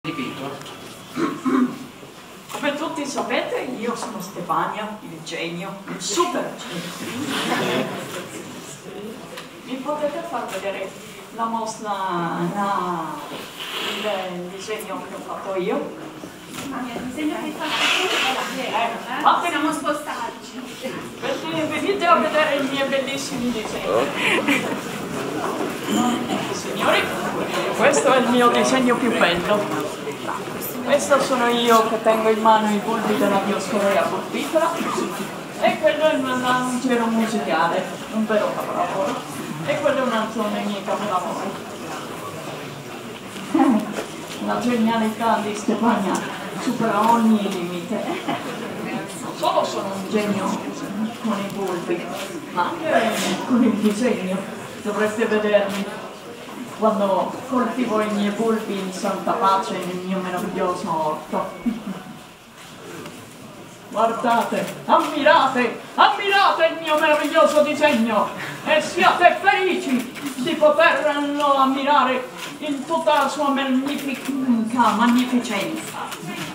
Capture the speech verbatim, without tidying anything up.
Ripeto. Come tutti sapete, io sono Stefania, il genio, il super genio. Vi potete far vedere la mostra, la, il disegno che ho fatto io? Il disegno che hai fatto tu? Eh, ma possiamo spostarci. Perché venite a vedere i miei bellissimi disegni. Signori, questo è il mio disegno più bello. Questo sono io che tengo in mano i bulbi della Dioskorea bulbifera e quello è un arrangiero musicale, un vero capolavoro, e quello è un altro dei miei capolavori. La genialità di Stefania supera ogni limite. Non solo sono un genio con i bulbi, ma anche con il disegno. Dovreste vedermi quando coltivo i miei bulbi in santa pace nel mio meraviglioso orto. Guardate, ammirate, ammirate il mio meraviglioso disegno e siate felici di poterlo ammirare in tutta la sua magnifica magnificenza.